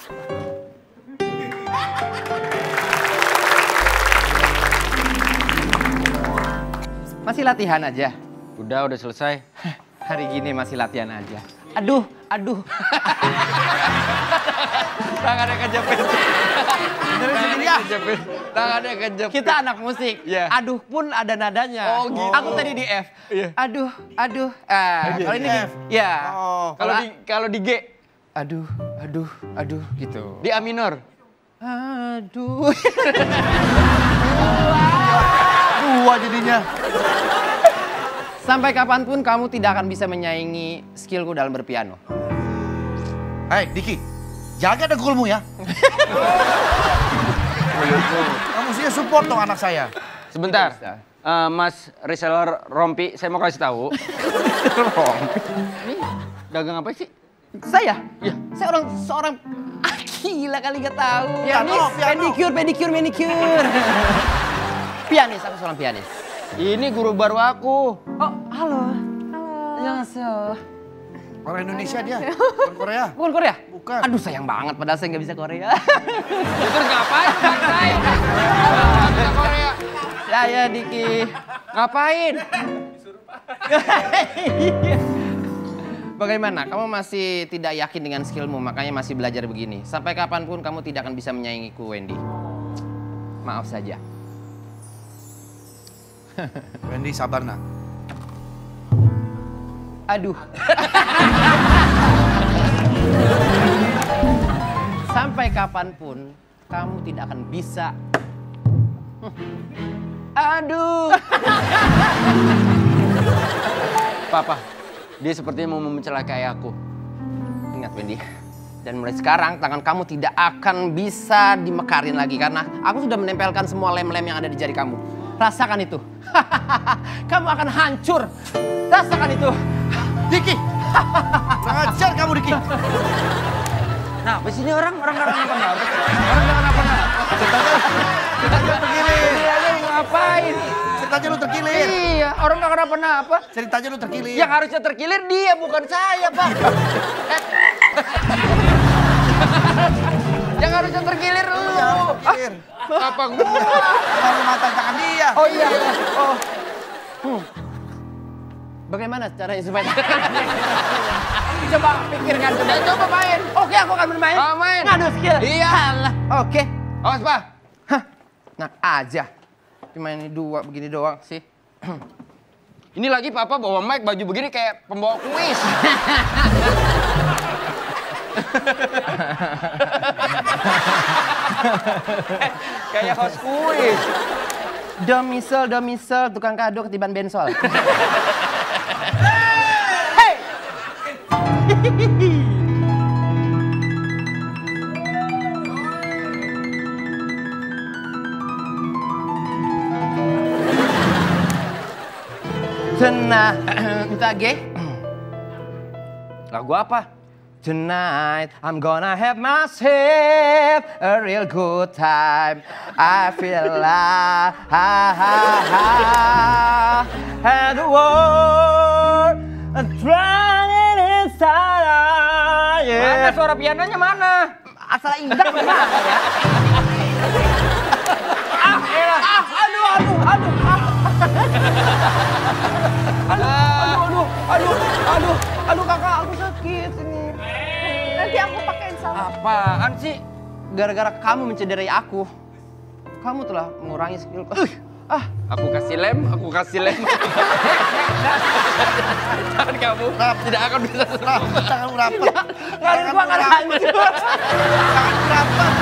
Masih latihan aja? Udah selesai. Hari gini masih latihan aja. Aduh. Tangannya kejepit. Tangannya kejepit. Kita anak musik. Yeah. Aduh pun ada nadanya. Oh gitu. Aku tadi di F. Yeah. Aduh. Kalau ini F. ya. Kalau di G. Aduh gitu. Di A minor. Aduh. Dua jadinya. Sampai kapanpun kamu tidak akan bisa menyaingi skillku dalam berpiano. Hai, Diki. Jaga dengkulmu ya. Kamu mestinya support dong anak saya. Sebentar. Mas reseller rompi, saya mau kasih tahu. Ini dagang apa sih? Saya? Iya. Saya seorang gila kali gak tahu. Piano. Pedicure. Pianis, aku seorang pianis. Ini guru baru aku. Oh, halo. Annyeonghaseyo. Orang Indonesia dia, bukan Korea. Bukan Korea? Bukan. Aduh sayang banget padahal saya nggak bisa Korea. Terus ngapain saya? Bisa Korea. Ya Diki. Ngapain? Bagaimana? Kamu masih tidak yakin dengan skillmu, makanya masih belajar begini. Sampai kapanpun kamu tidak akan bisa menyaingiku, Wendy. Maaf saja. Wendy, sabar nak. Aduh. Sampai kapanpun kamu tidak akan bisa. Aduh. Papa, dia sepertinya mau mencelakai aku. Ingat Wendy, dan mulai sekarang tangan kamu tidak akan bisa dimekarin lagi karena aku sudah menempelkan semua lem-lem yang ada di jari kamu. Rasakan itu. Kamu akan hancur. Rasakan itu. Diki, sengaja kamu Diki. Nah, di sini orang kenapa-napa. Orang kenapa-napa. Ceritanya terkilir. Ngapain? Ceritanya lu terkilir. Iya, orang nggak kenapa-napa. Ceritanya lu terkilir. Yang harusnya terkilir dia, bukan saya, Pak. Yang harusnya terkilir lu. Terkilir. Apa gua? Baru mata tangan dia. Oh iya. Oh. Bagaimana caranya supaya... Coba pikirkan, coba main. Oke, aku akan bermain. Main. Ngadu skill. Iya. Alah. Oke. Awas, Pak. Hah, enak aja. Cuma ini dua begini doang sih. Ini lagi Papa bawa mic baju begini kayak pembawa kuis. Kayak host kuis. Domisel, tukang kado ketiban bensol. Minta G. Lagu apa? Tonight I'm gonna have myself a real good time. I feel like and the world drowning inside. Mana suara pianonya mana? Asal indah mana ya? Aduh kakak, aku sakit ini. Nanti aku pakein sama. Apaan sih? Gara-gara kamu mencederai aku, kamu telah mengurangi skillku. Aku kasih lem. Jangan kamu tidak akan bisa selamat. Tangan rapat. Tangan gua akan hancur. Tangan rapat.